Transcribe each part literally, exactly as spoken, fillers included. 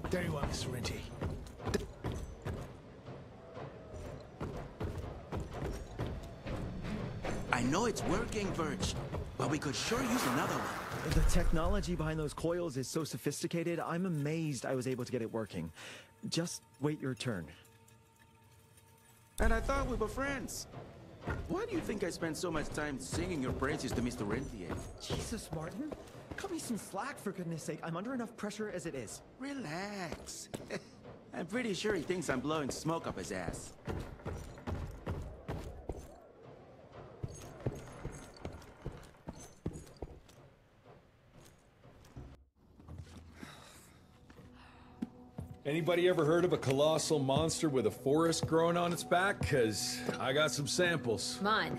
There you are, Mister Renty. I know it's working, Verge, but we could sure use another one. The technology behind those coils is so sophisticated, I'm amazed I was able to get it working. Just wait your turn. And I thought we were friends. Why do you think I spend so much time singing your praises to Mister Rentier? Jesus, Martin. Cut me some slack, for goodness sake. I'm under enough pressure as it is. Relax. I'm pretty sure he thinks I'm blowing smoke up his ass. Anybody ever heard of a colossal monster with a forest growing on its back? Cause I got some samples. Mine.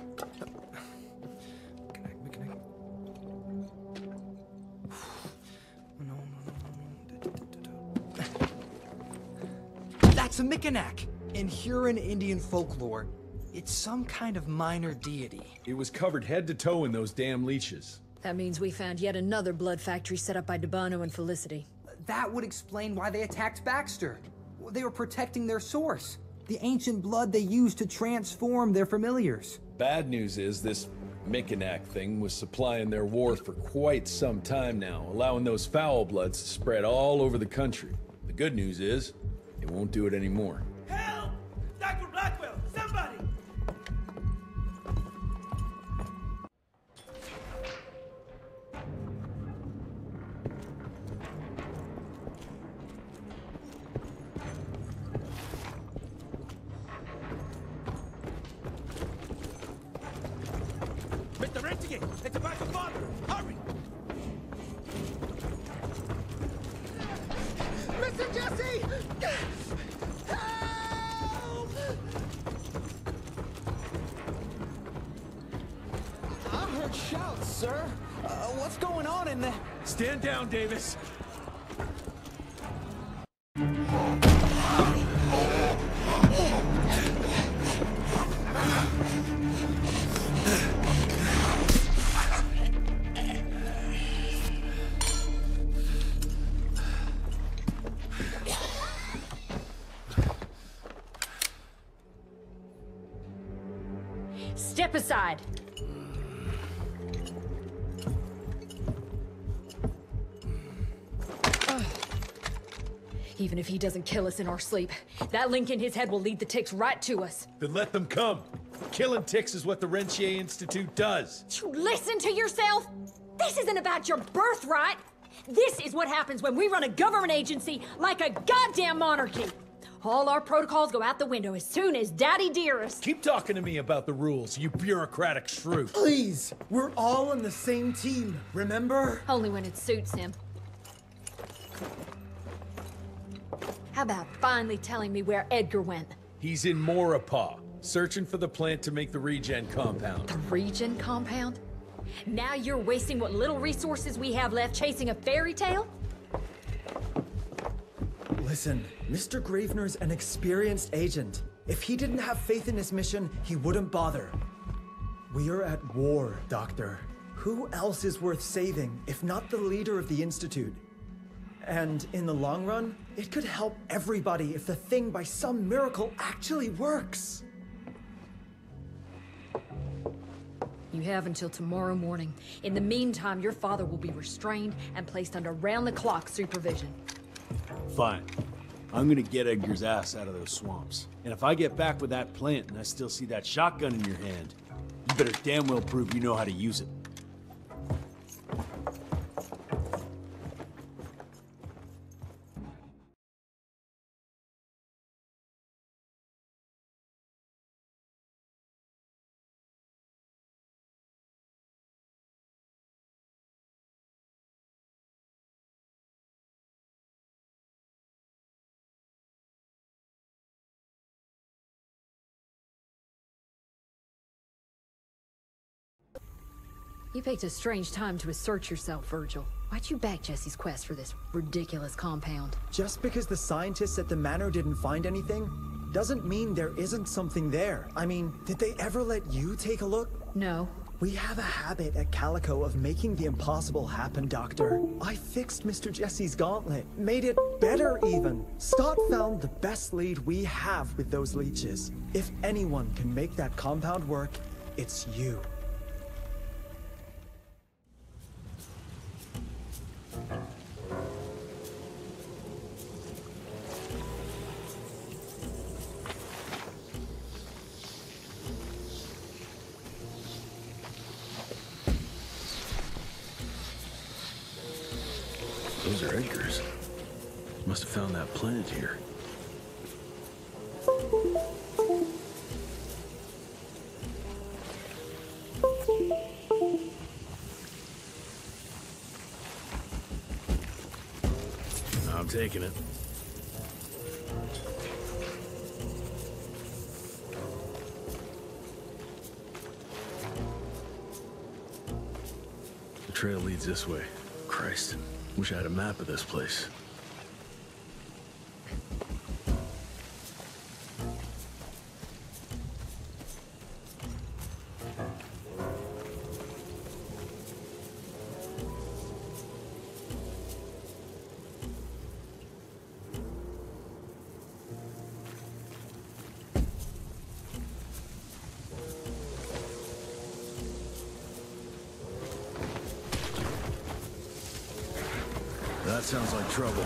That's a Mikanak. In Huron Indian folklore, it's some kind of minor deity. It was covered head to toe in those damn leeches. That means we found yet another blood factory set up by Debano and Felicity. That would explain why they attacked Baxter. They were protecting their source, the ancient blood they used to transform their familiars. Bad news is this Mikanak thing was supplying their war for quite some time now, allowing those foul bloods to spread all over the country. The good news is, it won't do it anymore. Help! Doctor Blackwell, somebody! Mister Rentier, it's about your father! Hurry! Mister Jesse! Help! I heard shouts, sir. Uh, what's going on in there? Stand down, Davis. Step aside. Even if he doesn't kill us in our sleep, that link in his head will lead the ticks right to us. Then let them come. Killing ticks is what the Rentier Institute does. You listen to yourself? This isn't about your birthright. This is what happens when we run a government agency like a goddamn monarchy. All our protocols go out the window as soon as Daddy Dearest. Keep talking to me about the rules, you bureaucratic shrew. Please, we're all on the same team, remember? Only when it suits him. How about finally telling me where Edgar went? He's in Maurepas, searching for the plant to make the regen compound. The regen compound? Now you're wasting what little resources we have left chasing a fairy tale? Listen, Mister Gravener's an experienced agent. If he didn't have faith in his mission, he wouldn't bother. We are at war, Doctor. Who else is worth saving, if not the leader of the Institute? And in the long run, it could help everybody if the thing by some miracle actually works. You have until tomorrow morning. In the meantime, your father will be restrained and placed under round-the-clock supervision. Fine. I'm gonna get Edgar's ass out of those swamps. And if I get back with that plant and I still see that shotgun in your hand, you better damn well prove you know how to use it. You picked a strange time to assert yourself, Virgil. Why'd you back Jesse's quest for this ridiculous compound? Just because the scientists at the manor didn't find anything, doesn't mean there isn't something there. I mean, did they ever let you take a look? No, We have a habit at Calico of making the impossible happen, Doctor. I fixed Mister Jesse's gauntlet, made it better even. Scott found the best lead we have with those leeches. If anyone can make that compound work, it's you. Those are Edgar's. Must have found that plant here. I'm taking it. The trail leads this way. Christ. Wish I had a map of this place. That sounds like trouble.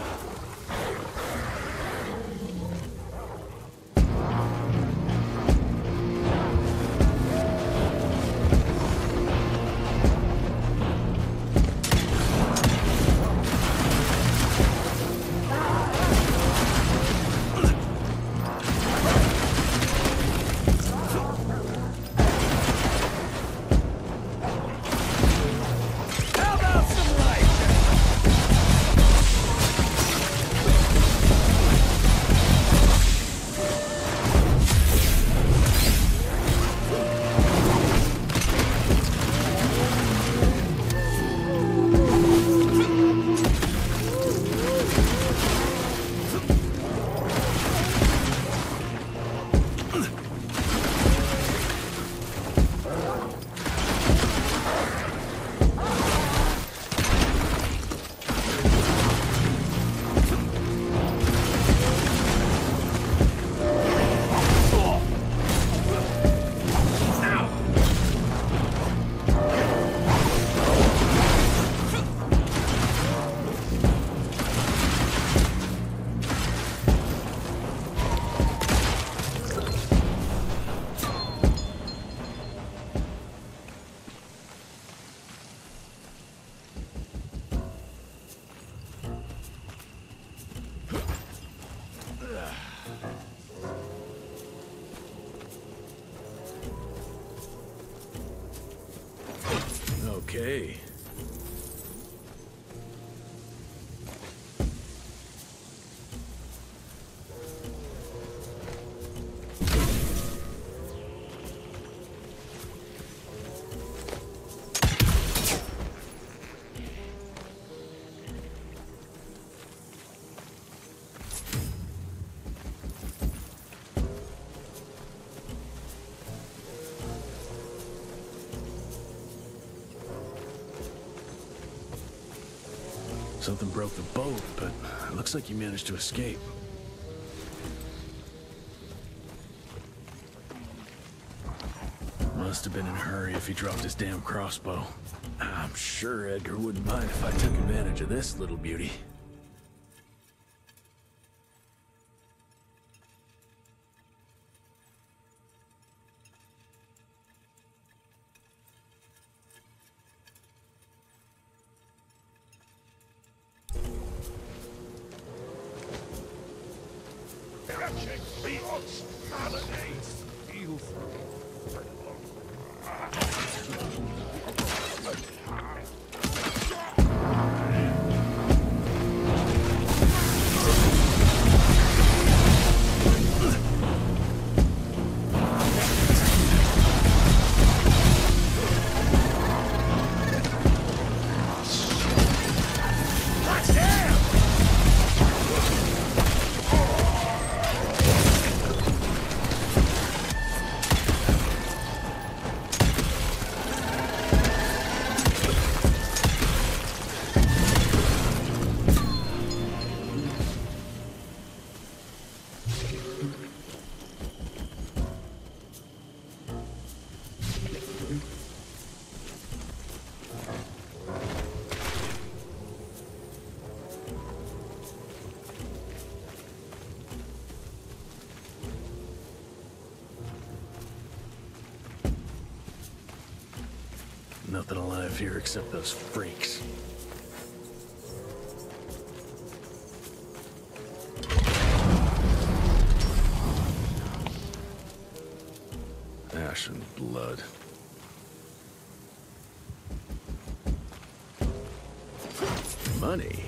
Okay. Something broke the boat, but it looks like you managed to escape. Must have been in a hurry if he dropped his damn crossbow. I'm sure Edgar wouldn't mind if I took advantage of this little beauty. Nothing alive here except those freaks. Ash and blood. Money.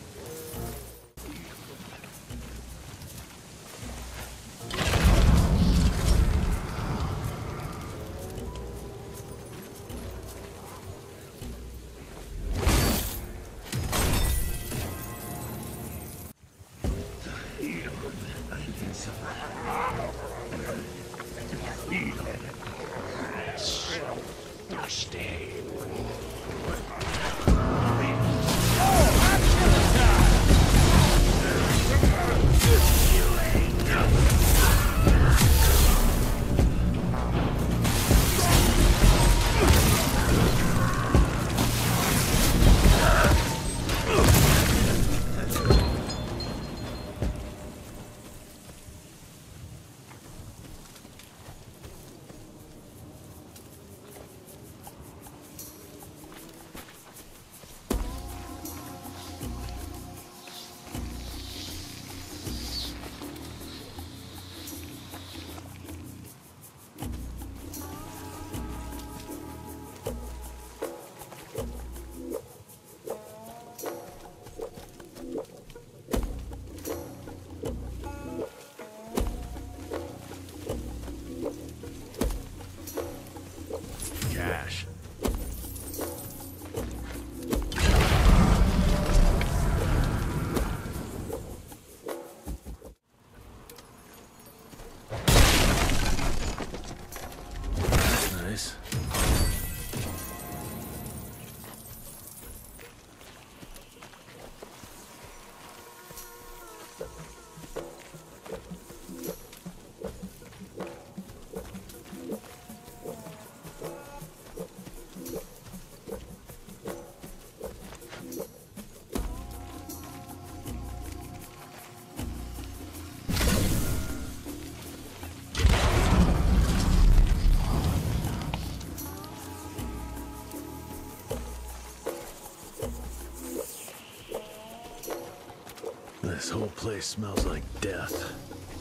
This whole place smells like death.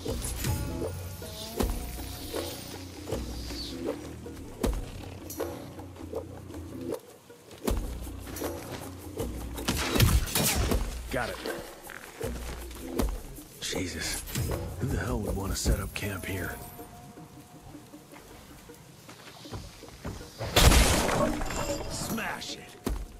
Got it. Jesus. Who the hell would want to set up camp here? Smash it!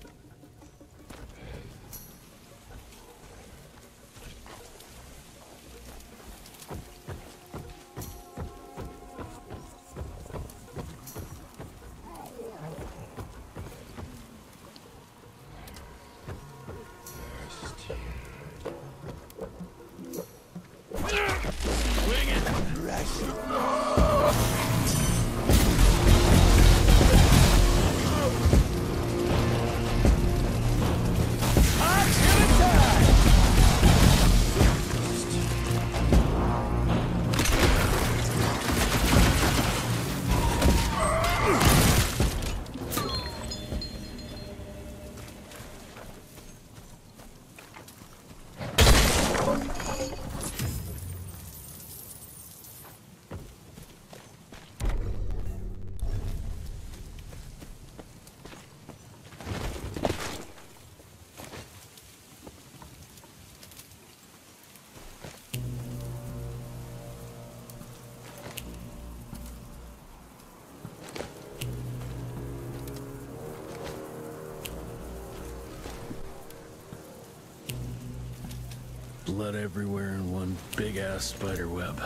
Blood everywhere in one big-ass spider web.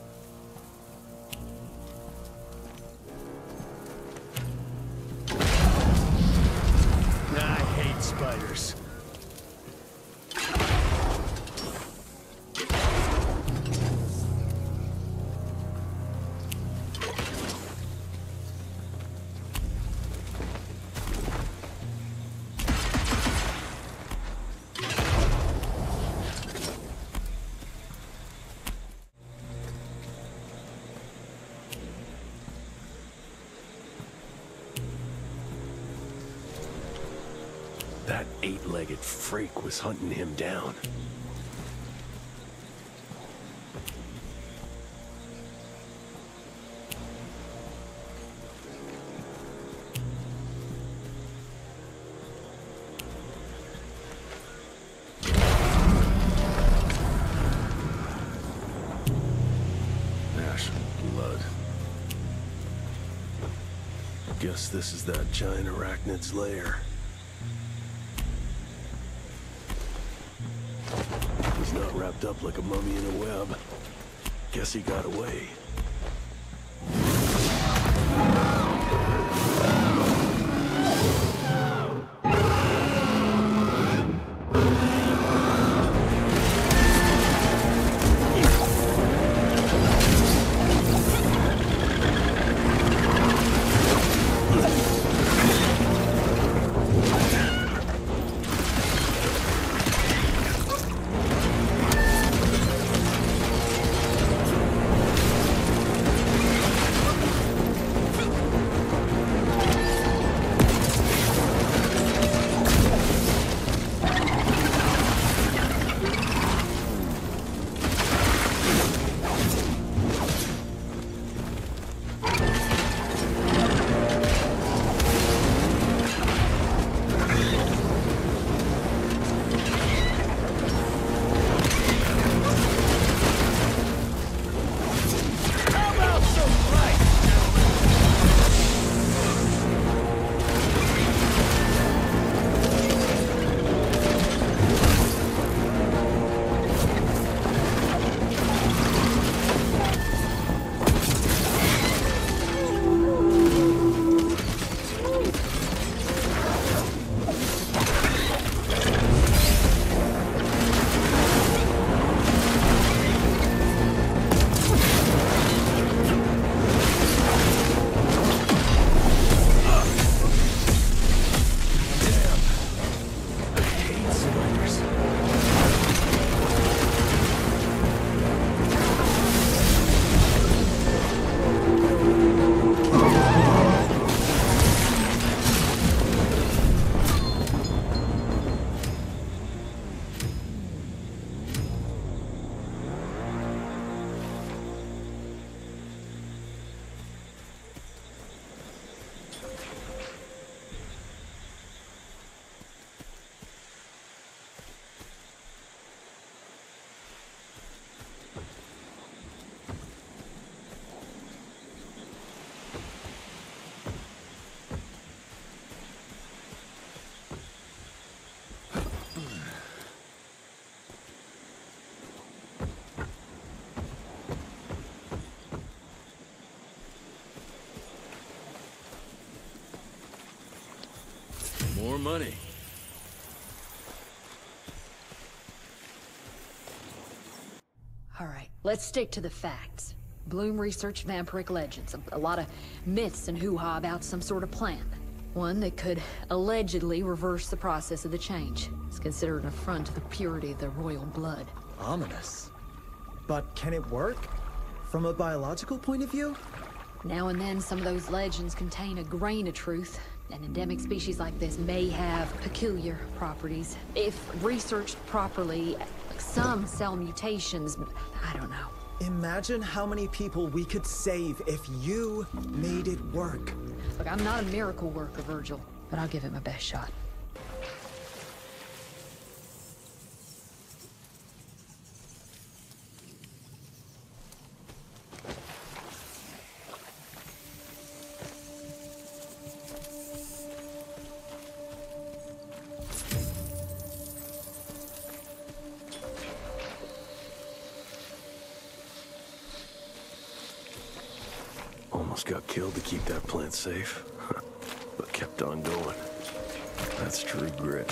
I hate spiders. eight-legged freak was hunting him down. Guess this is that giant arachnid's lair. He's not wrapped up like a mummy in a web. Guess he got away. More money. All right, let's stick to the facts. Bloom researched vampiric legends, a, a lot of myths and hoo-ha about some sort of plan. One that could allegedly reverse the process of the change. It's considered an affront to the purity of the royal blood. Ominous. But can it work? From a biological point of view? Now and then, some of those legends contain a grain of truth. An endemic species like this may have peculiar properties. If researched properly, some cell mutations, I don't know. Imagine how many people we could save if you made it work. Look, I'm not a miracle worker, Virgil, but I'll give it my best shot. Almost got killed to keep that plant safe, but kept on going. That's true grit.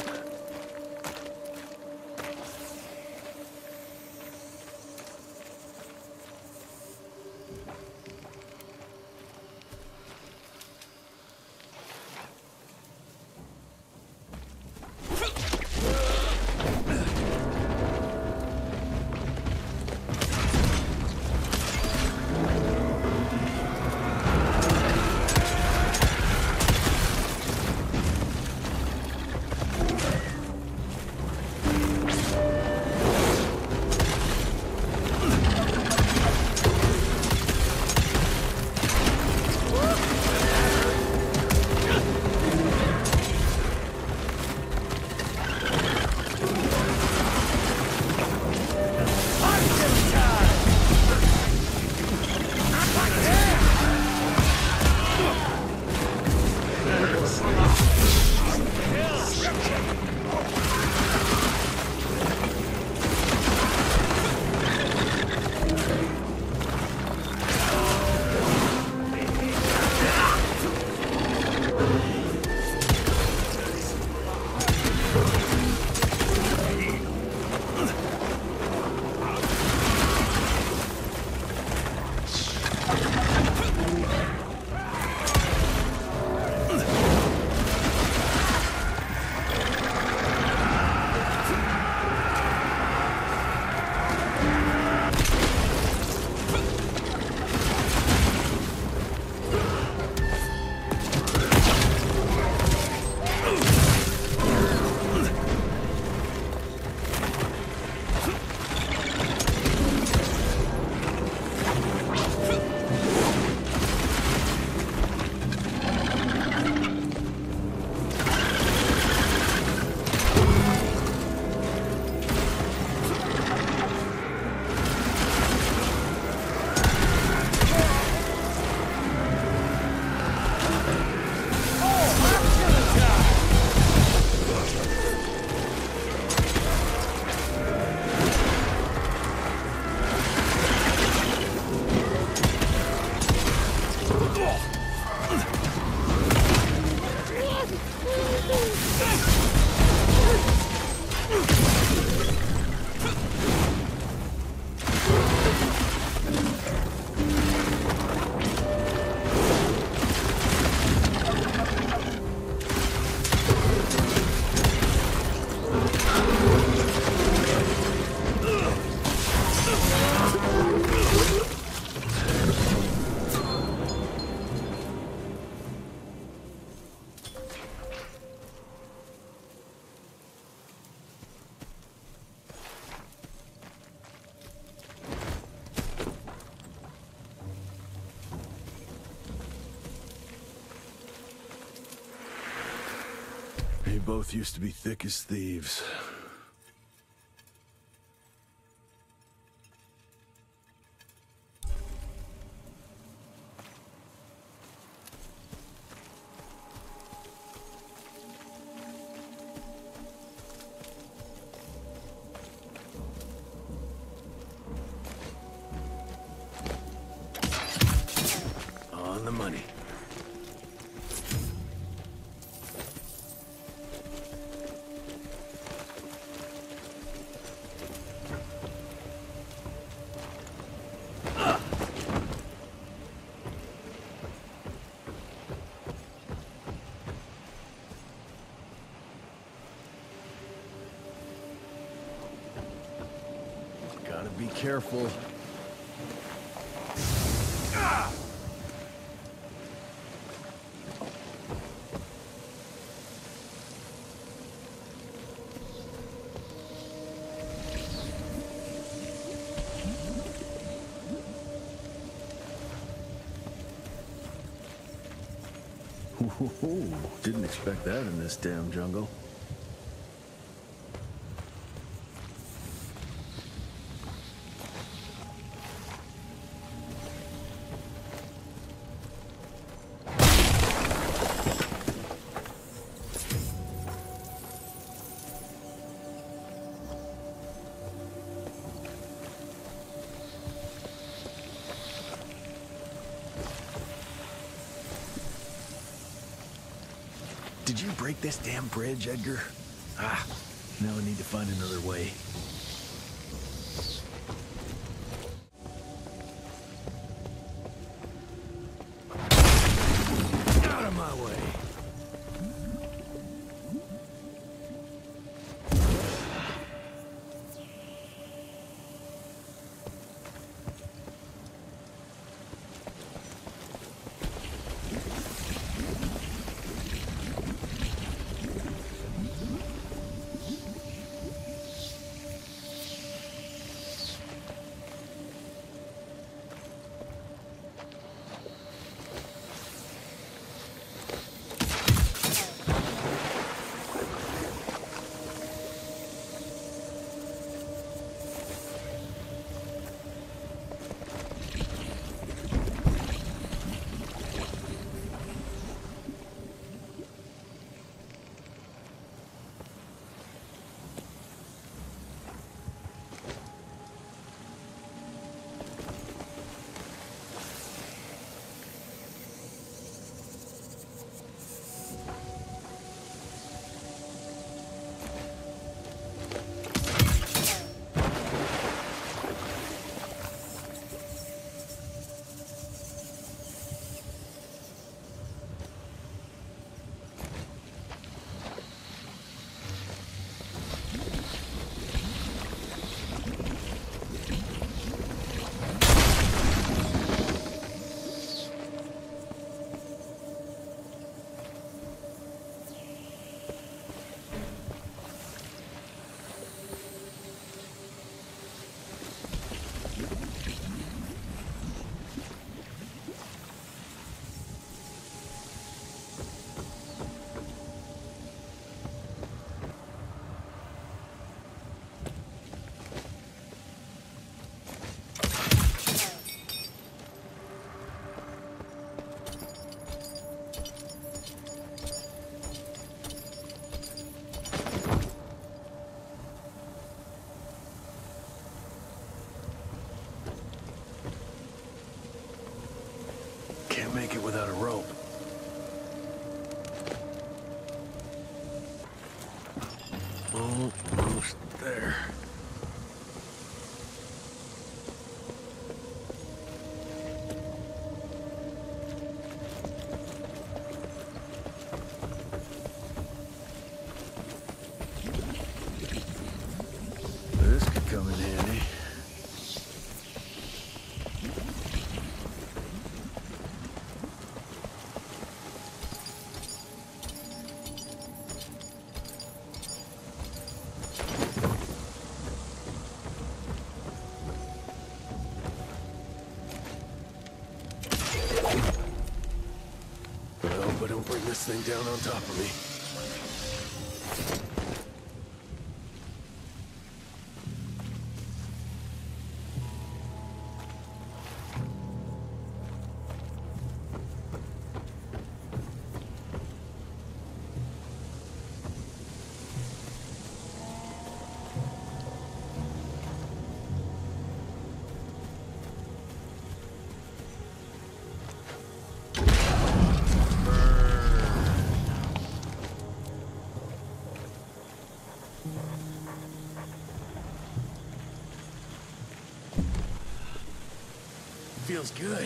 both used to be thick as thieves. On the money. Gotta be careful. Ah! Ooh, didn't expect that in this damn jungle. Did you break this damn bridge, Edgar? Ah, now I need to find another way. Out of my way. Make it without a rope. Almost there. This could come in handy. But don't bring this thing down on top of me. feels good.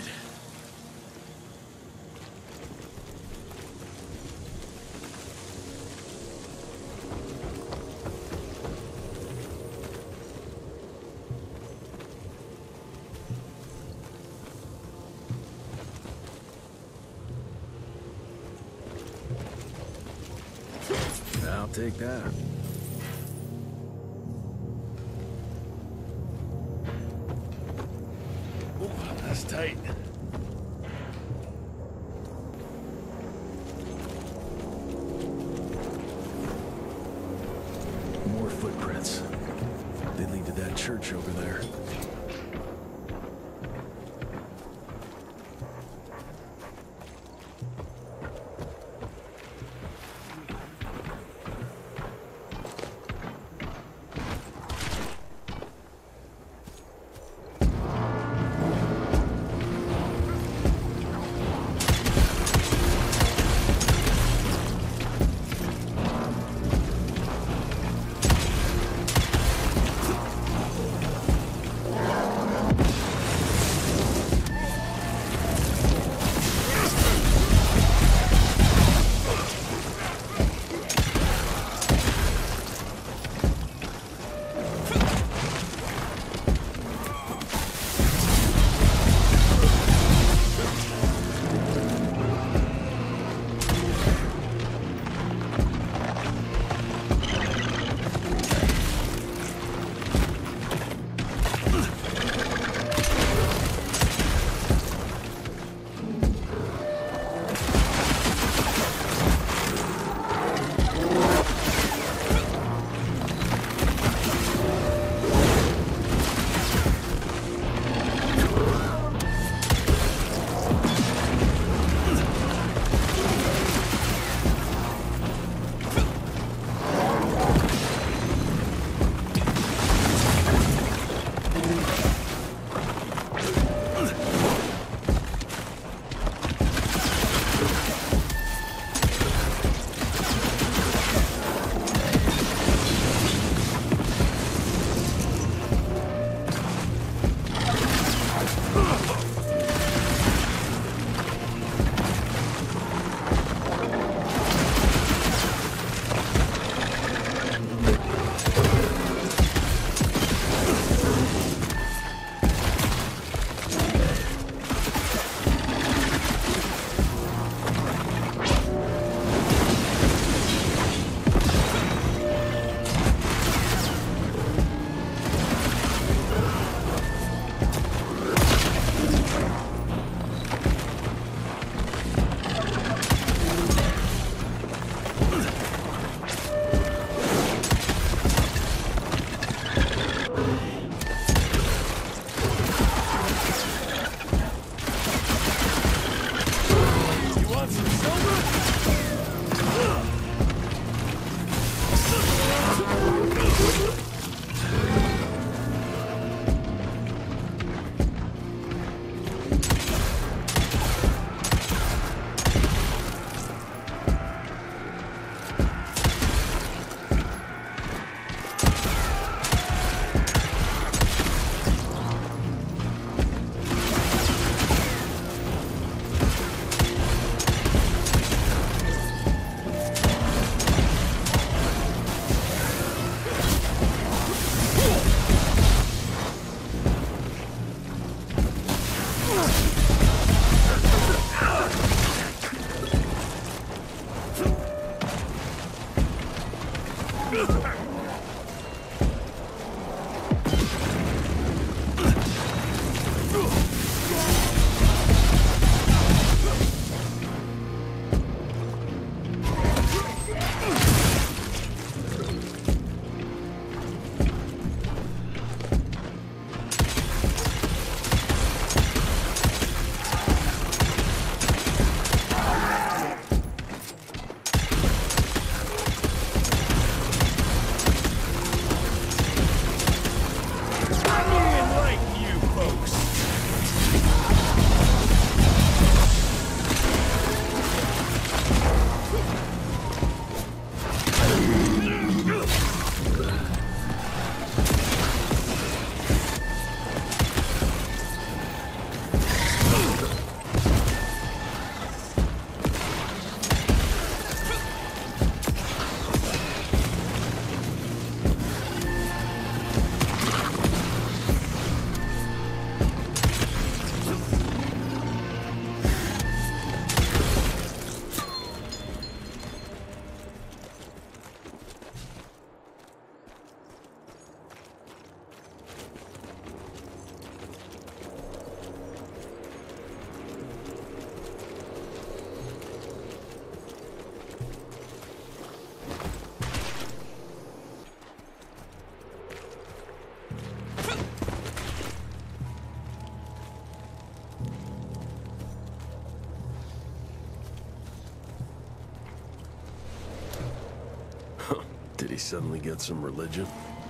I'll take that. Ooh, that's tight. More footprints. They lead to that church over there. he suddenly get some religion?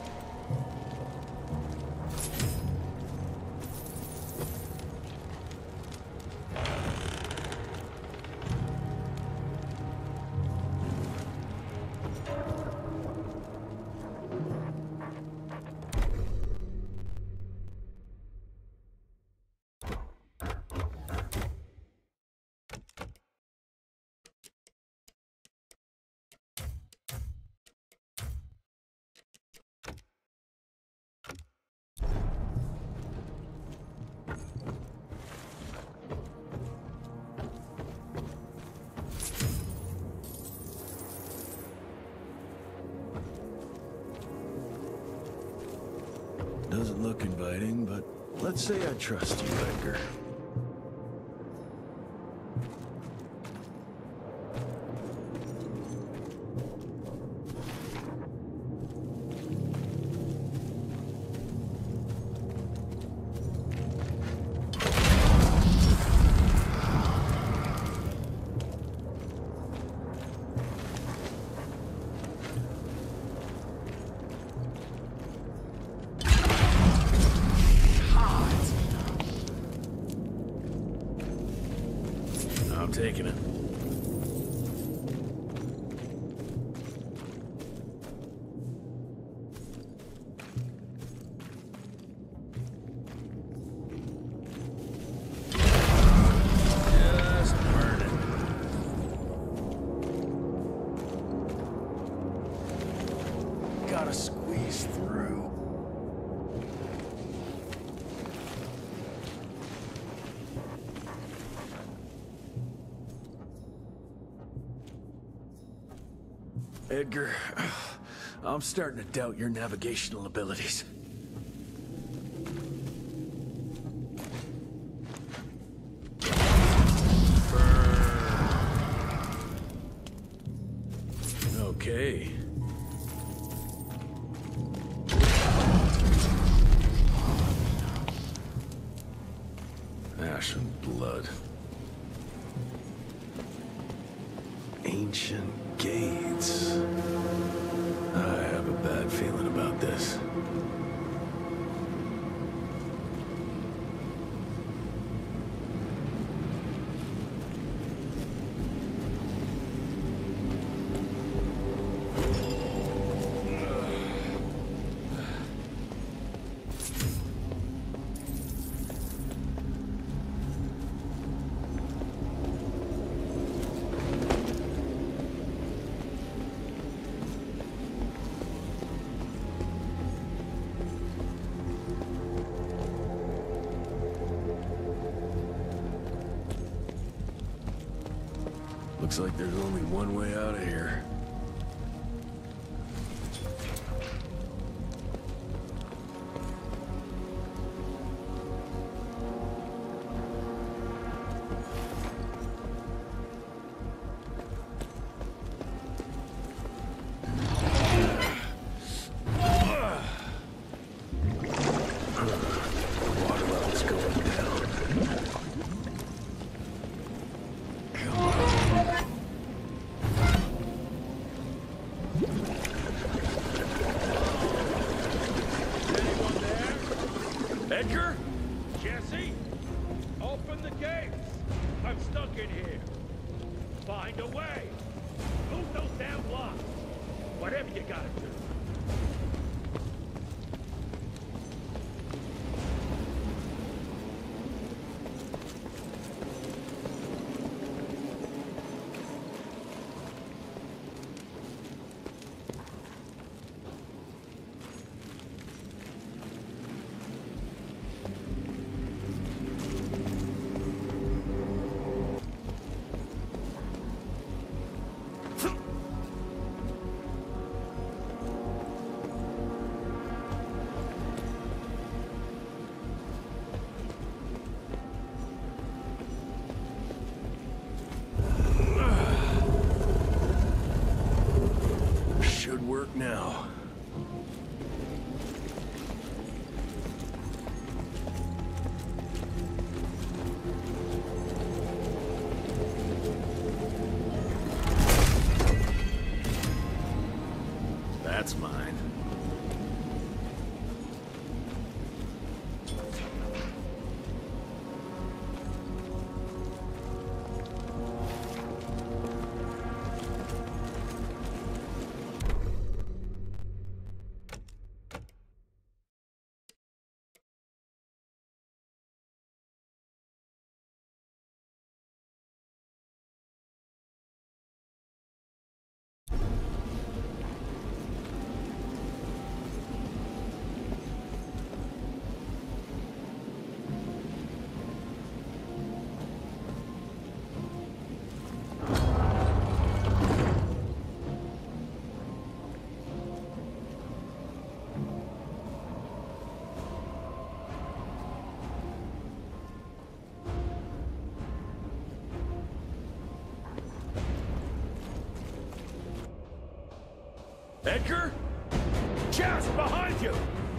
Doesn't look inviting, but let's say I trust you, Edgar. I'm taking it. Just burn it. Gotta squeeze through. Edgar, I'm starting to doubt your navigational abilities. Burn. Okay. Ash and blood. Ancient gates. I have a bad feeling about this. Looks like there's only one way out of here. Water level's going down. Edgar? Jesse? Open the gates! I'm stuck in here. Find a way. Move those damn blocks. Whatever you gotta do. Edgar? Chest behind you!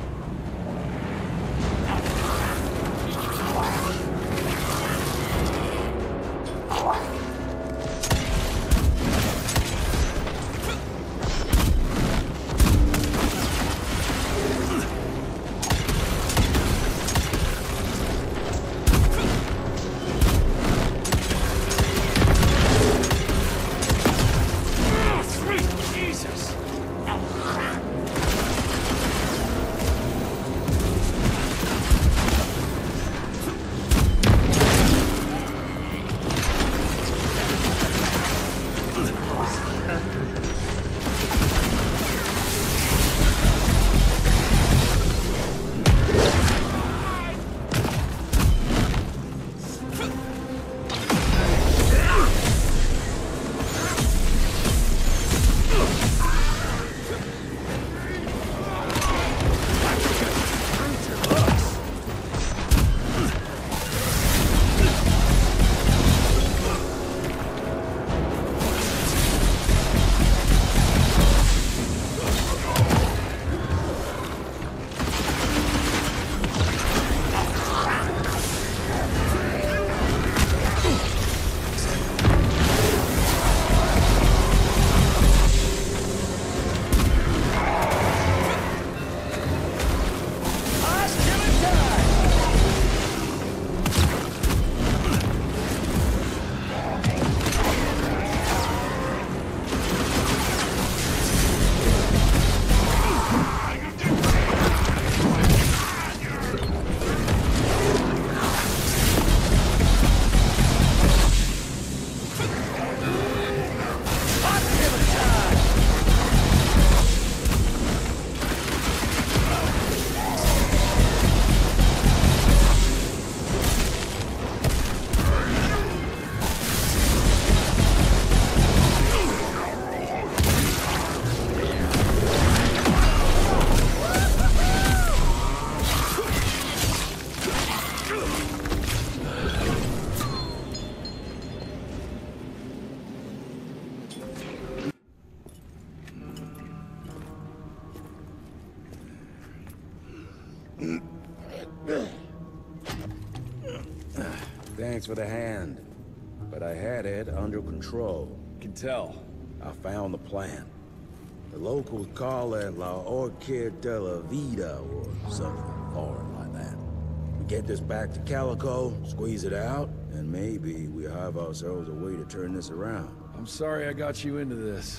Thanks for the hand, but I had it under control. Can tell. I found the plan. The locals call it La Orchid de la Vida or something foreign like that. We get this back to Calico, squeeze it out, and maybe we have ourselves a way to turn this around. I'm sorry I got you into this.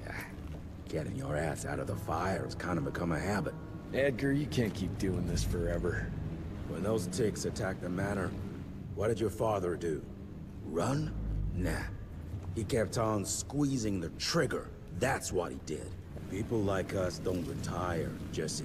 Getting your ass out of the fire has kind of become a habit. Edgar, you can't keep doing this forever. When those ticks attacked the manor, what did your father do? Run? Nah. He kept on squeezing the trigger. That's what he did. People like us don't retire, Jesse.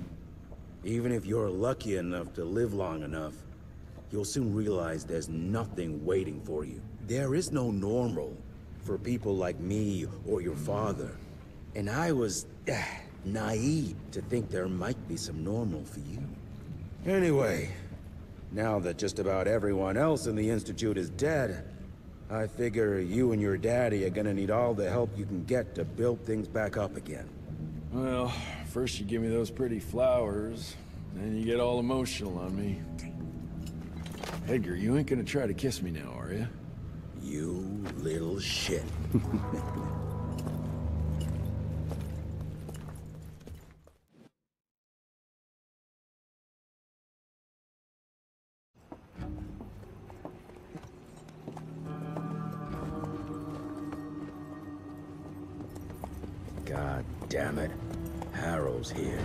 Even if you're lucky enough to live long enough, you'll soon realize there's nothing waiting for you. There is no normal for people like me or your father. And I was uh, naive to think there might be some normal for you. Anyway, now that just about everyone else in the Institute is dead, I figure you and your daddy are gonna need all the help you can get to build things back up again. Well, first you give me those pretty flowers, then you get all emotional on me. Edgar, you ain't gonna try to kiss me now, are you? You little shit. God damn it. Harrow's here.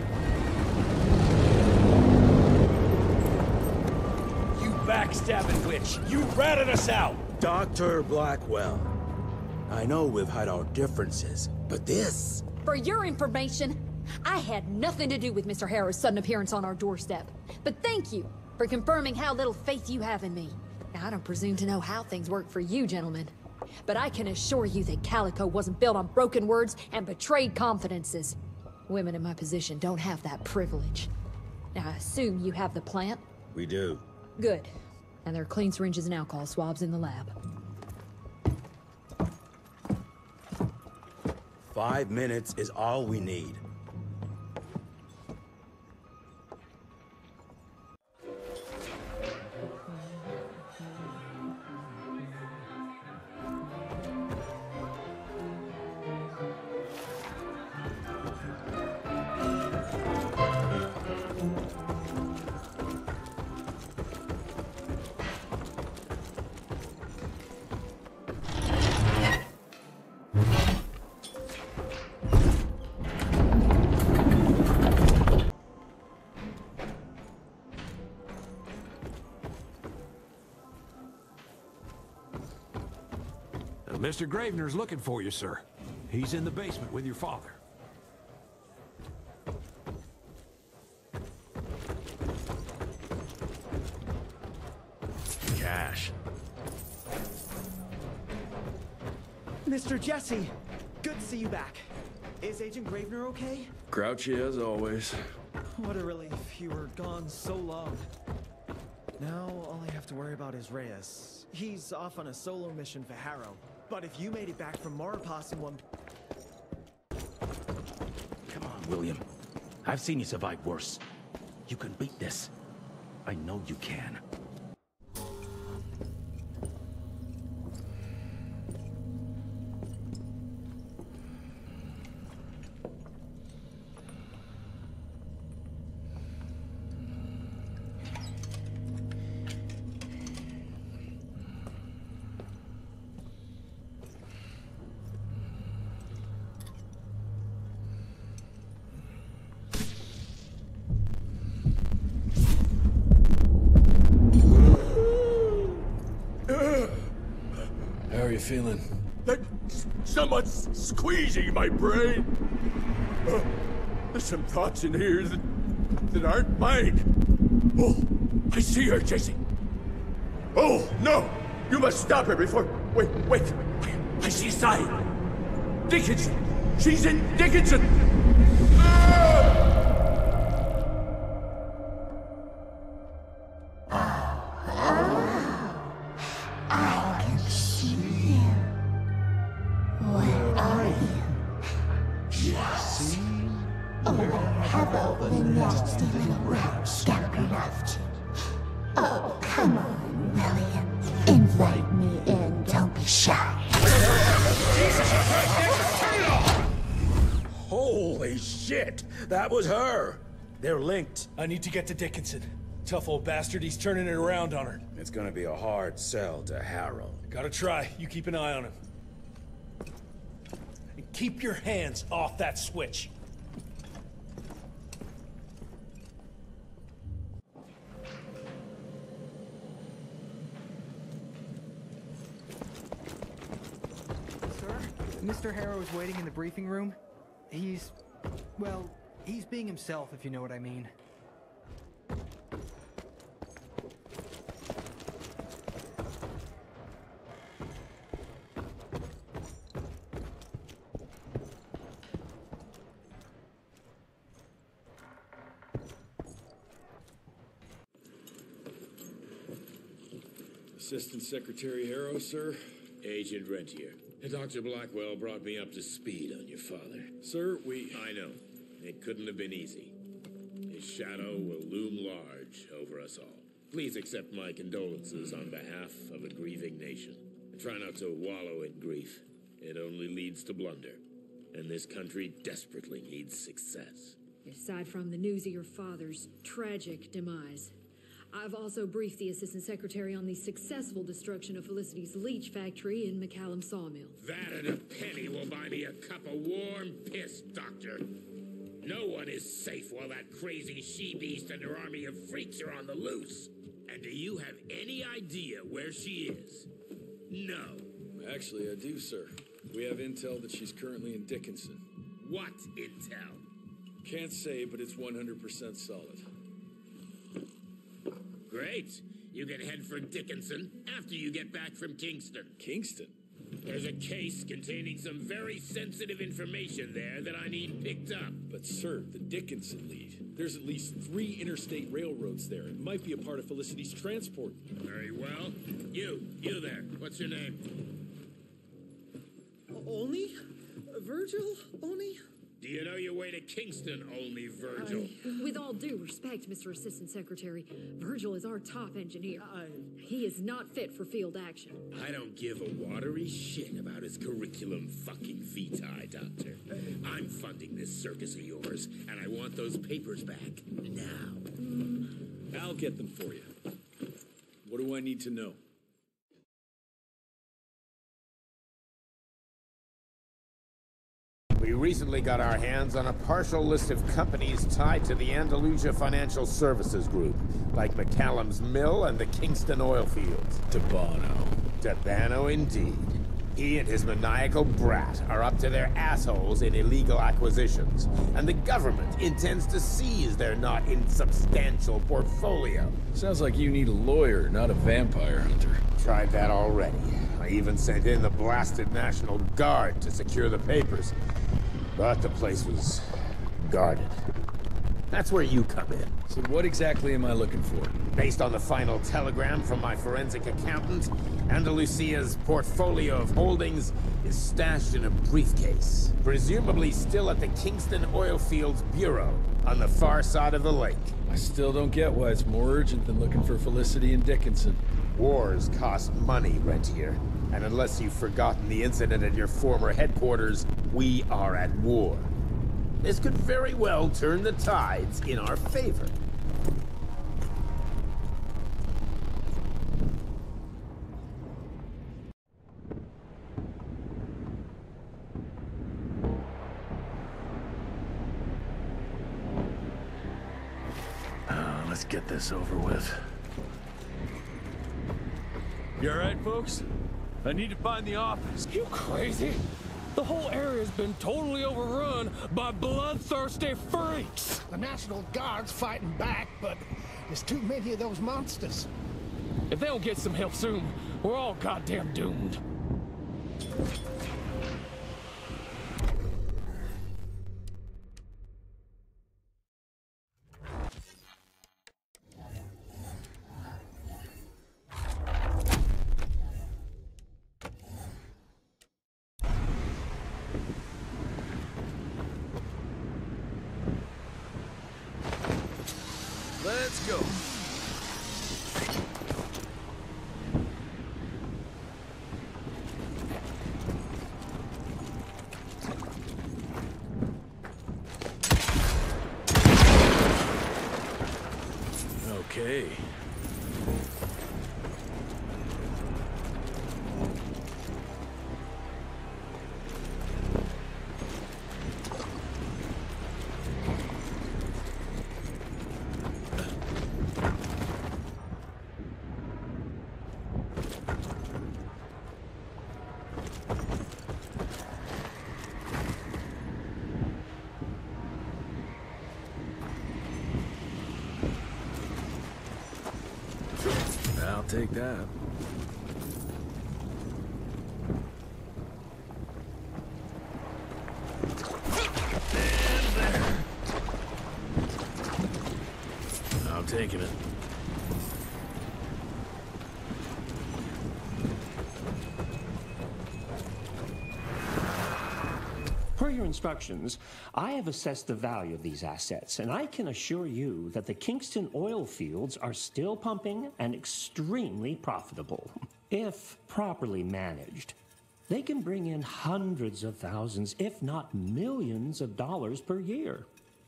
You backstabbing witch! You ratted us out! Doctor Blackwell. I know we've had our differences, but this... For your information, I had nothing to do with Mister Harrow's sudden appearance on our doorstep. But thank you for confirming how little faith you have in me. Now, I don't presume to know how things work for you, gentlemen. But I can assure you that Calico wasn't built on broken words and betrayed confidences. Women in my position don't have that privilege. Now, I assume you have the plant? We do. Good. And there are clean syringes and alcohol swabs in the lab. Five minutes is all we need. Mister Gravener's looking for you, sir. He's in the basement with your father. Cash. Mister Jesse, good to see you back. Is Agent Gravener okay? Grouchy as always. What a relief. You were gone so long. Now all I have to worry about is Reyes. He's off on a solo mission for Harrow. But if you made it back from Marapas in one... Come on, William. I've seen you survive worse. You can beat this. I know you can. How are you feeling? Like someone's squeezing my brain. Uh, there's some thoughts in here that, that aren't mine. Oh, I see her, Jesse. Oh, no! You must stop her before... Wait, wait. I see a sign. Dickinson! She's in Dickinson! Ah! Oh, come on, William. Invite me in, don't be shy. Holy shit! That was her! They're linked. I need to get to Dickinson. Tough old bastard, he's turning it around on her. It's gonna be a hard sell to Harrow. Gotta try. You keep an eye on him. And keep your hands off that switch. Mister Harrow is waiting in the briefing room. He's... well, he's being himself, if you know what I mean. Assistant Secretary Harrow, sir. Agent Rentier. Doctor Blackwell brought me up to speed on your father. Sir, we... I know. It couldn't have been easy. His shadow will loom large over us all. Please accept my condolences on behalf of a grieving nation. And try not to wallow in grief. It only leads to blunder. And this country desperately needs success. Aside from the news of your father's tragic demise, I've also briefed the Assistant Secretary on the successful destruction of Felicity's leech factory in McCallum Sawmill. That and a penny will buy me a cup of warm piss, Doctor. No one is safe while that crazy she-beast and her army of freaks are on the loose. And do you have any idea where she is? No. Actually, I do, sir. We have intel that she's currently in Dickinson. What intel? Can't say, but it's one hundred percent solid. Great. You can head for Dickinson after you get back from Kingston. Kingston? There's a case containing some very sensitive information there that I need picked up. But sir, the Dickinson lead. There's at least three interstate railroads there. It might be a part of Felicity's transport. Very well. You, you there. What's your name? Only? Virgil, Bonnie? Do you know your way to Kingston, only Virgil? Uh, with all due respect, Mister Assistant Secretary, Virgil is our top engineer. Uh, he is not fit for field action. I don't give a watery shit about his curriculum fucking vitae, Doctor. I'm funding this circus of yours, and I want those papers back now. Mm. I'll get them for you. What do I need to know? We recently got our hands on a partial list of companies tied to the Andalusia Financial Services Group, like McCallum's Mill and the Kingston oil fields. Tabano. Tabano indeed. He and his maniacal brat are up to their assholes in illegal acquisitions, and the government intends to seize their not insubstantial portfolio. Sounds like you need a lawyer, not a vampire hunter. Tried that already. I even sent in the blasted National Guard to secure the papers. But the place was guarded. That's where you come in. So what exactly am I looking for? Based on the final telegram from my forensic accountant, Andalusia's portfolio of holdings is stashed in a briefcase, presumably still at the Kingston Oilfields Bureau on the far side of the lake. I still don't get why it's more urgent than looking for Felicity and Dickinson. Wars cost money, Rentier. And unless you've forgotten the incident at your former headquarters, we are at war. This could very well turn the tides in our favor. Uh, let's get this over with. You alright, folks? I need to find the office. You crazy? The whole area's been totally overrun by bloodthirsty freaks. The National Guard's fighting back, but there's too many of those monsters. If they don't get some help soon, we're all goddamn doomed. Let's go. Okay. I'll take that. And there. I'm taking it. Per your instructions, I have assessed the value of these assets, and I can assure you that the Kingston oil fields are still pumping and extremely profitable. If properly managed, they can bring in hundreds of thousands, if not millions of dollars per year.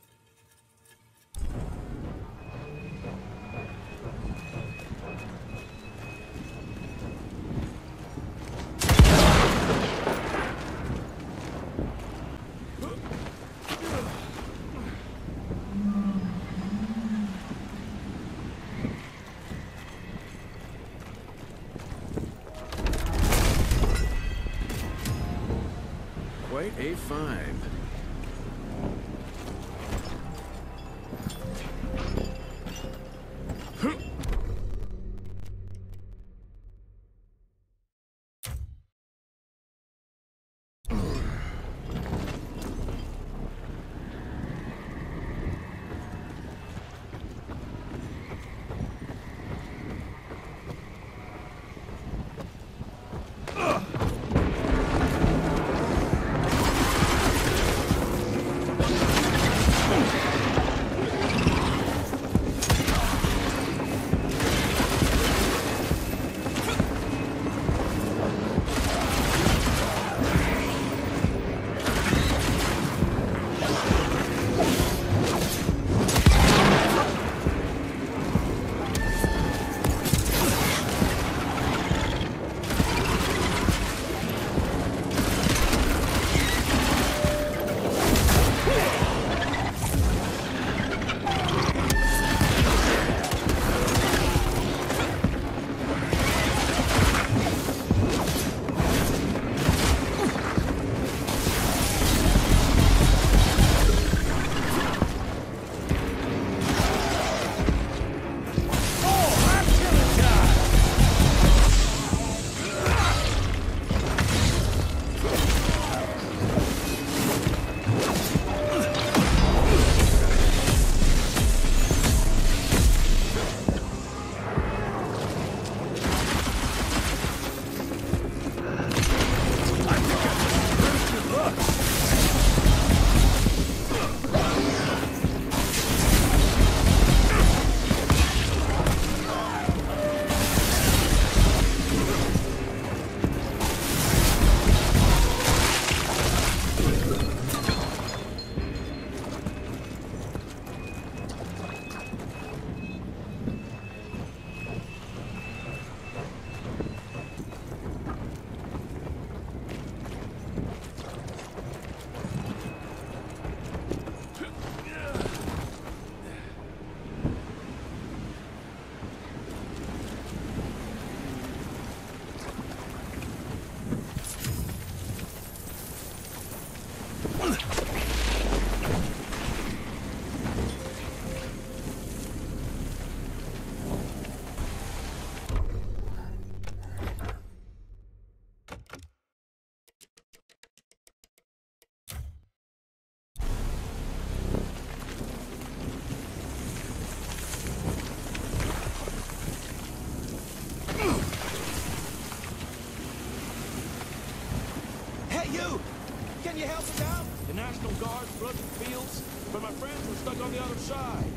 Quite a find. You! Can you help us out? The National Guard's flooded the fields, but my friends were stuck on the other side.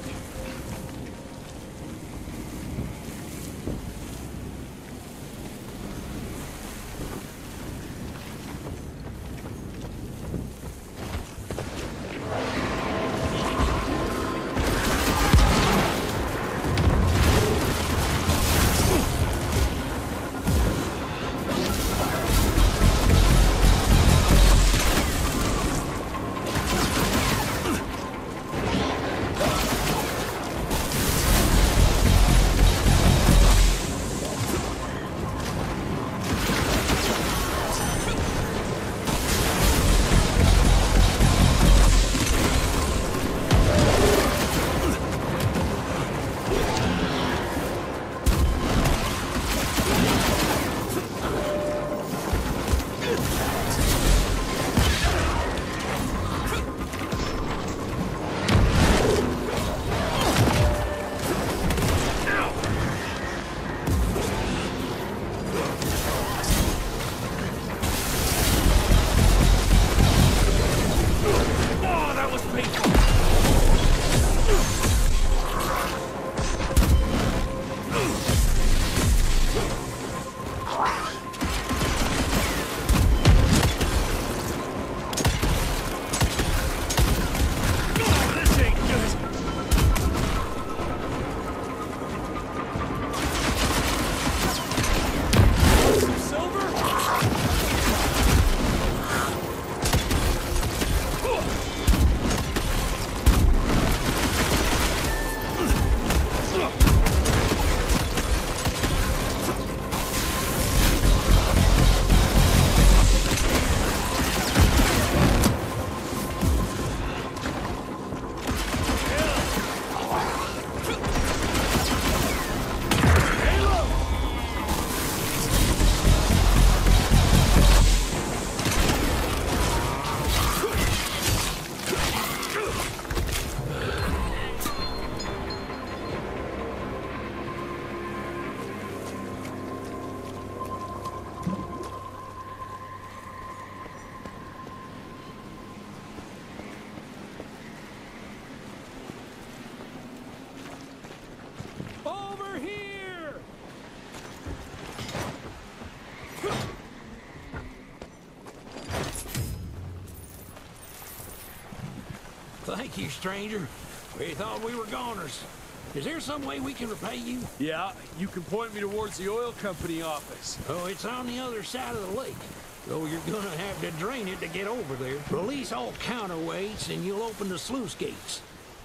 Thank you, stranger. We thought we were goners. Is there some way we can repay you? Yeah, you can point me towards the oil company office. Oh, it's on the other side of the lake. Though you're gonna have to drain it to get over there. Release all counterweights and you'll open the sluice gates.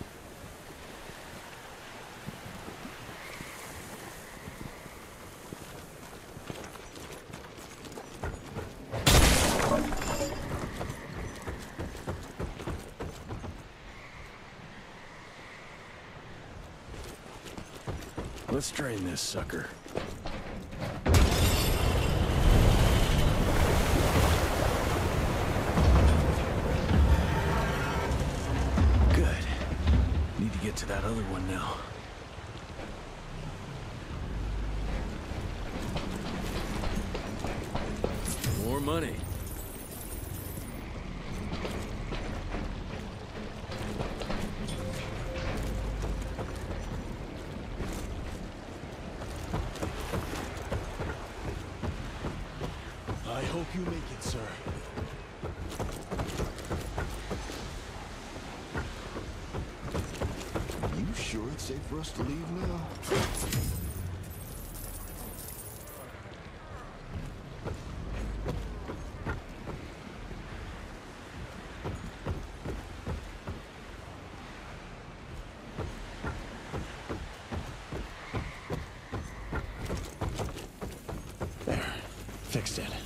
Let's drain this sucker. Good. Need to get to that other one now. More money. I hope you make it, sir. You sure it's safe for us to leave now? There. Fixed it.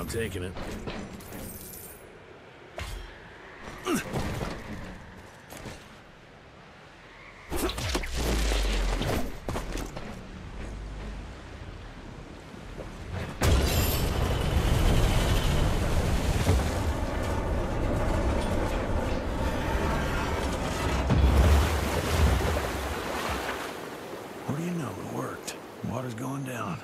I'm taking it. What do you know? It worked. Water's going down.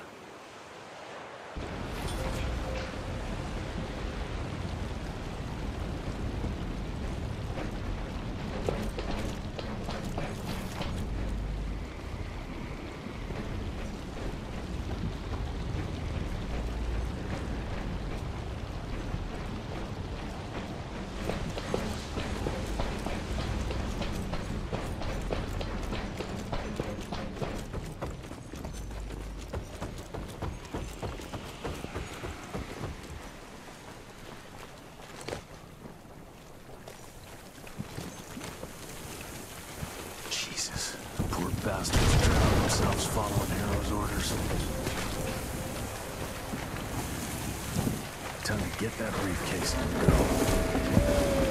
Bastards drown themselves following Harrow's orders. Time to get that briefcase and go.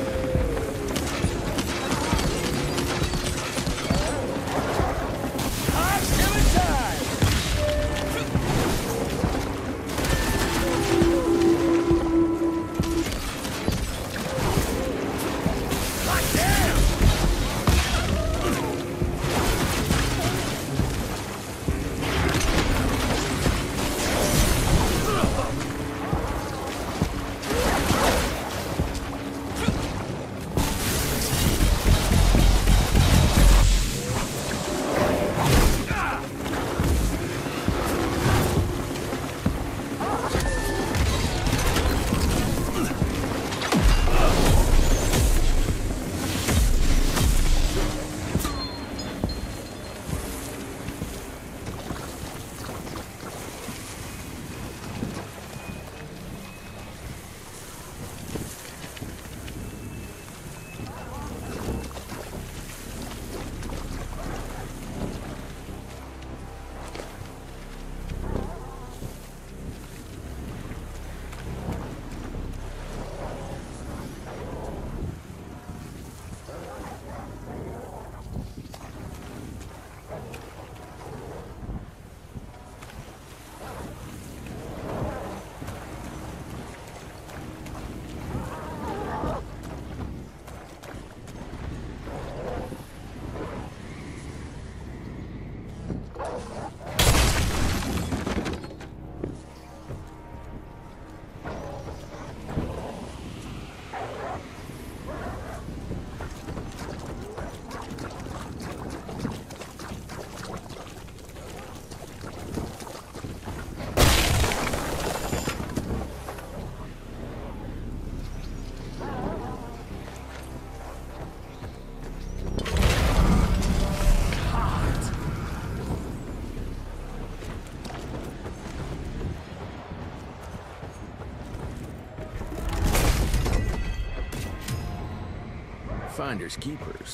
Finders keepers.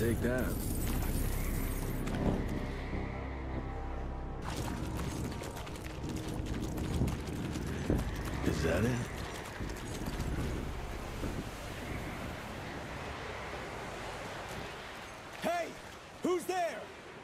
take that. Is that it? Hey! Who's there?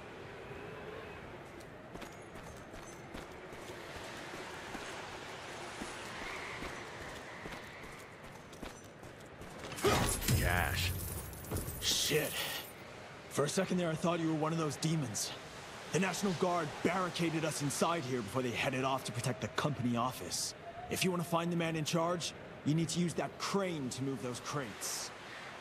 Cash. Shit. For a second there, I thought you were one of those demons. The National Guard barricaded us inside here before they headed off to protect the company office. If you want to find the man in charge, you need to use that crane to move those crates.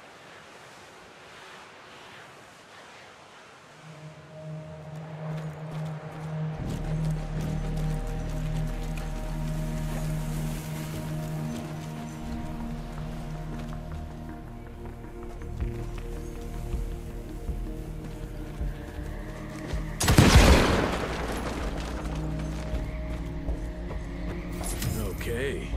Okay.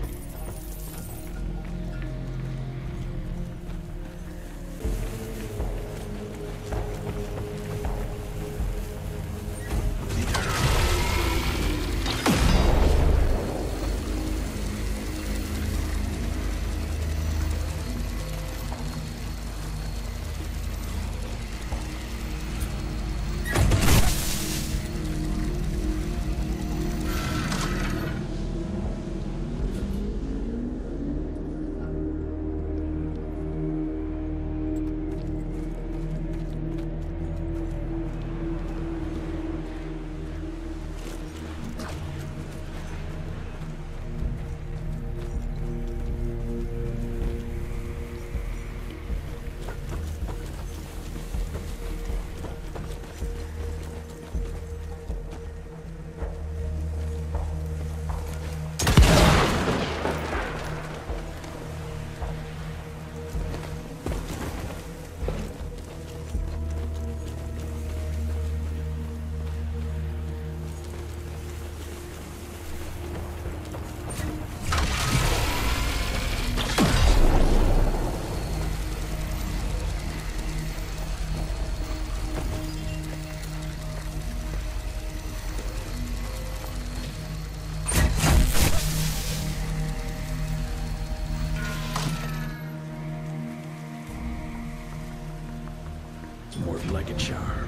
Worked like a charm.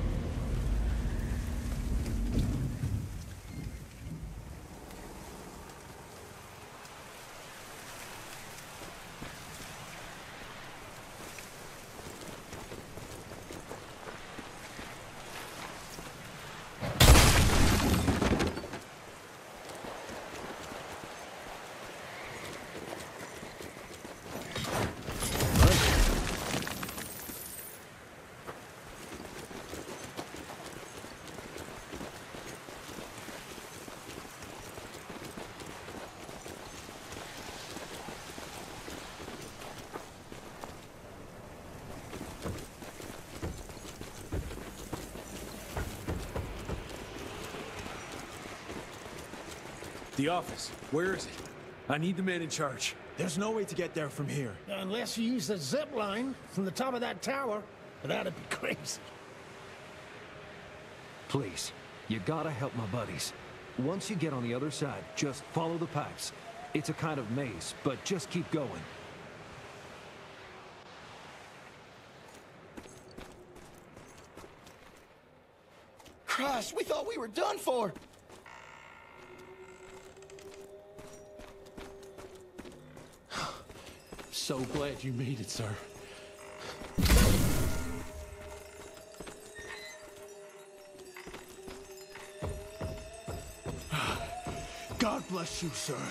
The office. Where is it? I need the man in charge. There's no way to get there from here. Unless you use the zip line from the top of that tower. That'd be crazy. Please, you gotta help my buddies. Once you get on the other side, just follow the pipes. It's a kind of maze, but just keep going. Christ, we thought we were done for! So glad you made it, sir. God bless you, sir.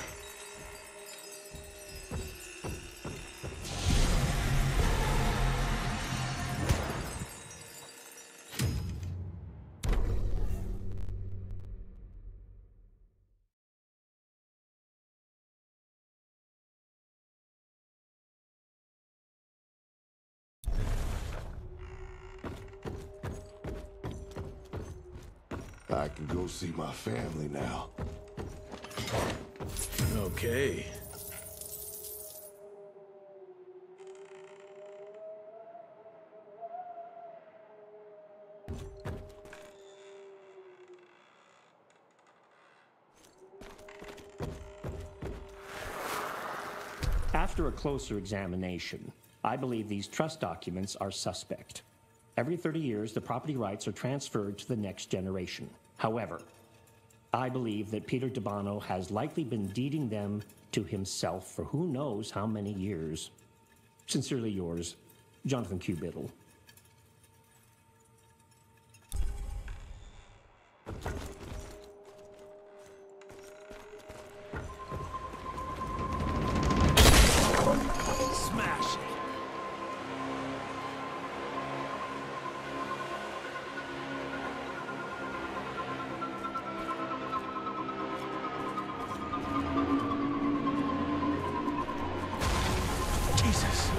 I can go see my family now. Okay. after a closer examination, I believe these trust documents are suspect. Every thirty years, the property rights are transferred to the next generation. However, I believe that Peter DeBano has likely been deeding them to himself for who knows how many years. Sincerely yours, Jonathan Q. Biddle. Smash it! Jesus!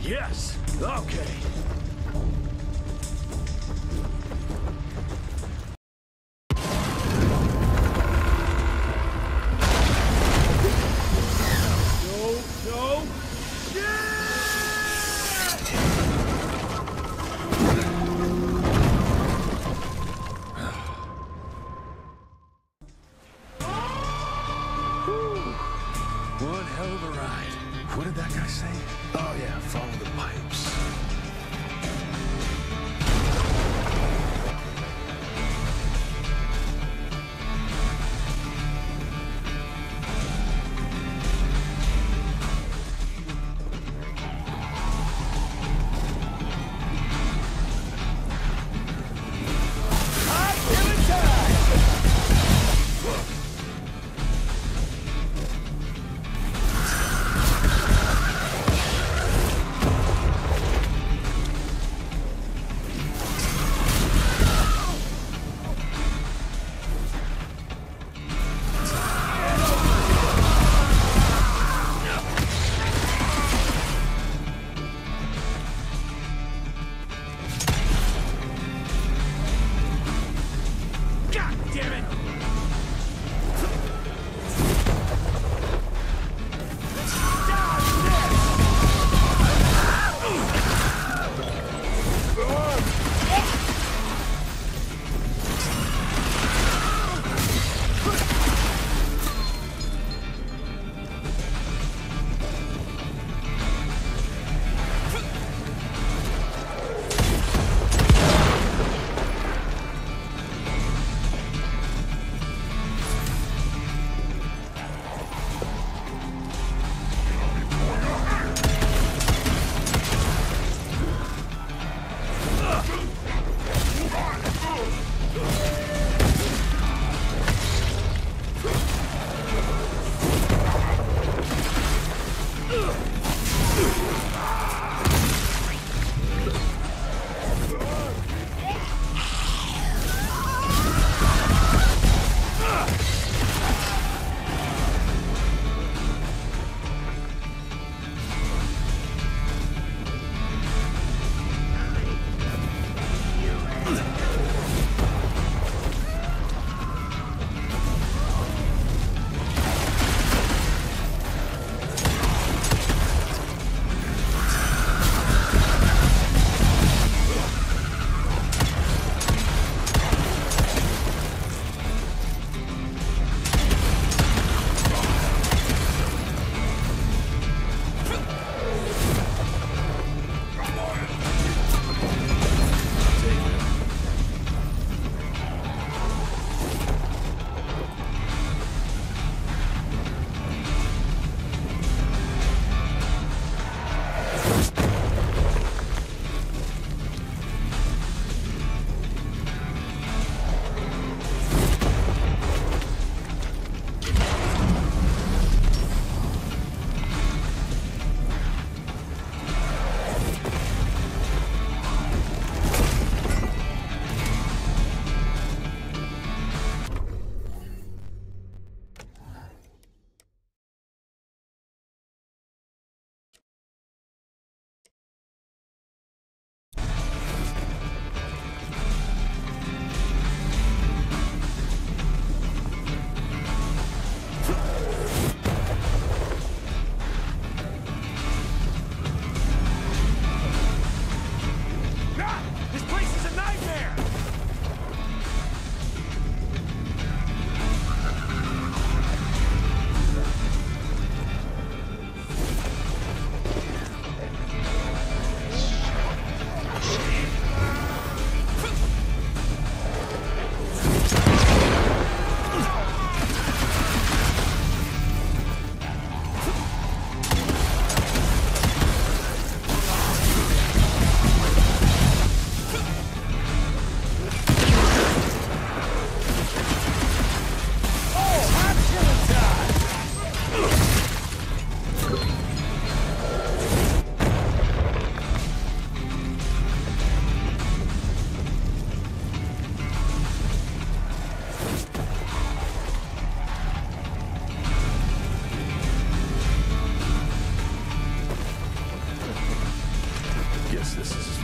Yes. Okay. No, no. One hell of a ride. What did that guy say? Oh yeah, follow the pipes.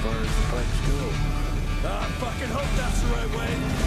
far as the pipes go. I fucking hope that's the right way.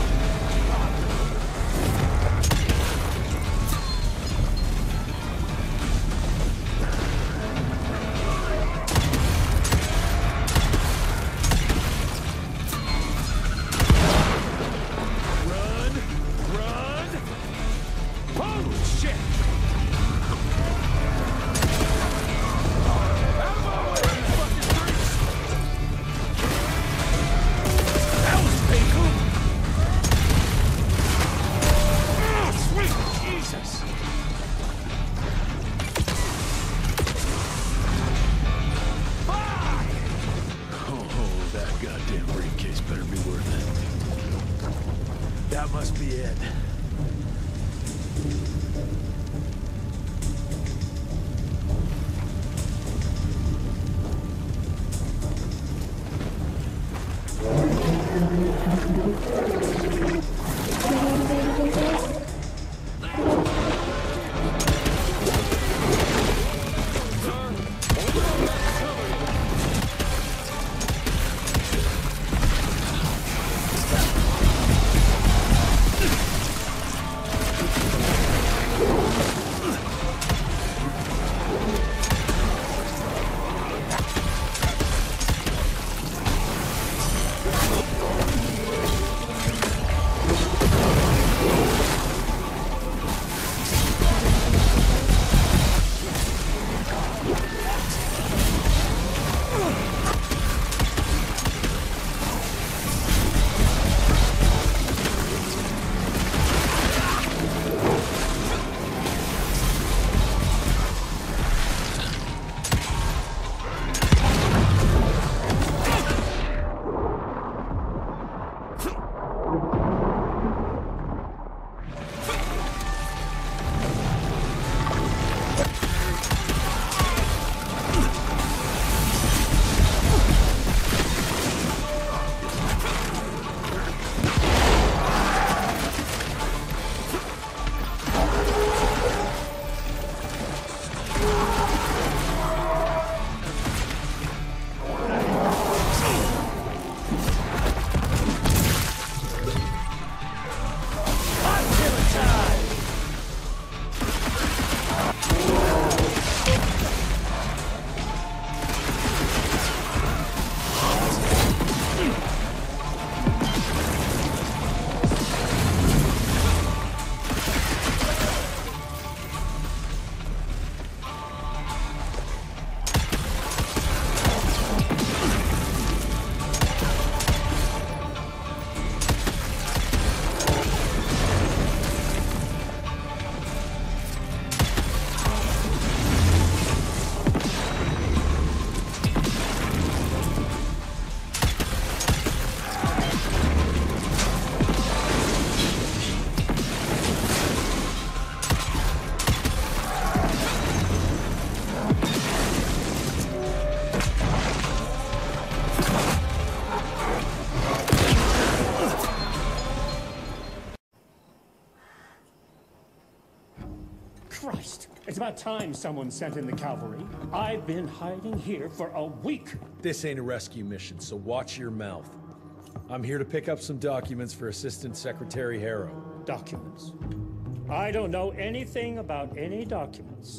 Christ! It's about time someone sent in the cavalry. I've been hiding here for a week. This ain't a rescue mission, so watch your mouth. I'm here to pick up some documents for Assistant Secretary Harrow. Documents? I don't know anything about any documents.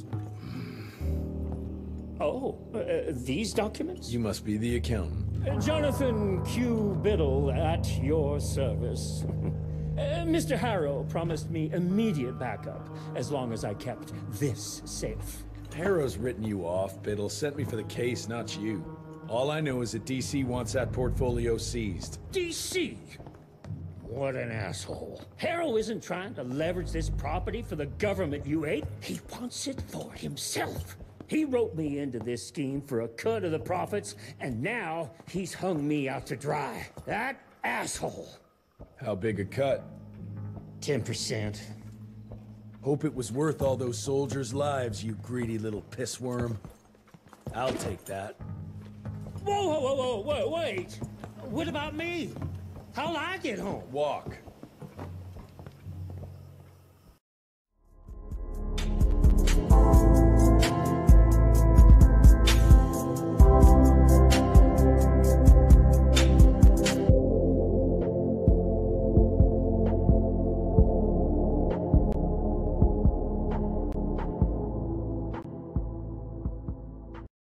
Oh, uh, these documents? You must be the accountant. Uh, Jonathan Q. Biddle at your service. Uh, Mister Harrow promised me immediate backup as long as I kept this safe. Harrow's written you off, Biddle. Sent me for the case, not you. All I know is that D C wants that portfolio seized. D C? What an asshole. Harrow isn't trying to leverage this property for the government you ate. He wants it for himself. He wrote me into this scheme for a cut of the profits, and now he's hung me out to dry. That asshole. How big a cut? ten percent. Hope it was worth all those soldiers' lives, you greedy little pissworm. I'll take that. Whoa, whoa, whoa, whoa, whoa, wait! What about me? How'll I get home? Walk.